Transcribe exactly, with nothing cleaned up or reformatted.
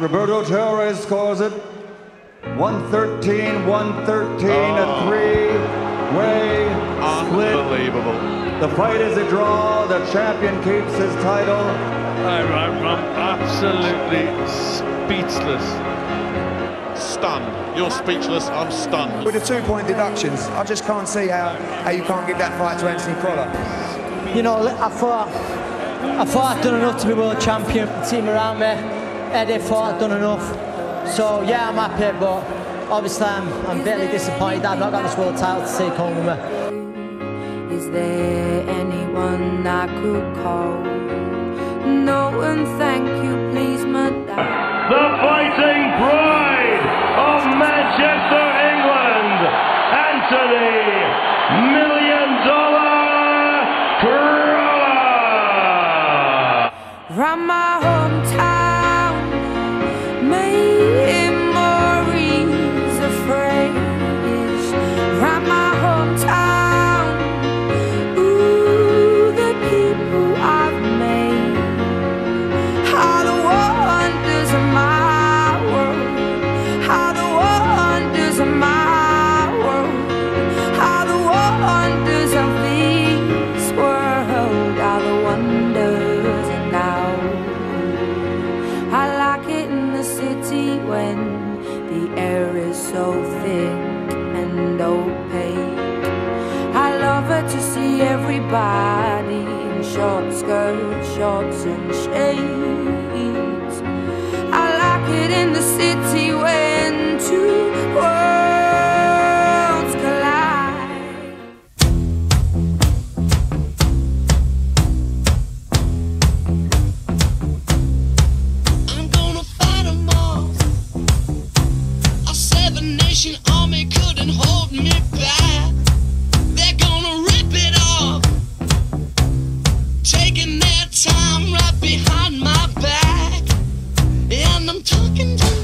Roberto Torres scores it. one thirteen, one thirteen, oh. A three-way split. Unbelievable. The fight is a draw. The champion keeps his title. I'm, I'm, I'm absolutely speechless. Stunned. You're speechless. I'm stunned. With the two-point deductions, I just can't see how, how you can't give that fight to Anthony Crolla. You know, I thought, I thought I'd done enough to be world champion. The team around me, Eddie, thought I'd done enough. So yeah, I'm happy, but obviously I'm, I'm bitterly disappointed I've not got this world title to take home with me. Is there anyone I could call? No one, thank you, please, madame. The fighting pride of Manchester, England, Anthony Million Dollar Crolla. Round my hometown, memories of phrase. Round my hometown, ooh, the people I've made. How the wonders of my world, how the wonders of my world, how the wonders of this world, how the wonders now. I like it in the city when the air is so thick and opaque. I love it to see everybody in short skirts, shorts and shades. I like it in the city when two worlds collide. I'm gonna fight 'em all. A seven-nation army couldn't hold me back. They're gonna rip it off, taking their time right behind my back. And I'm talking to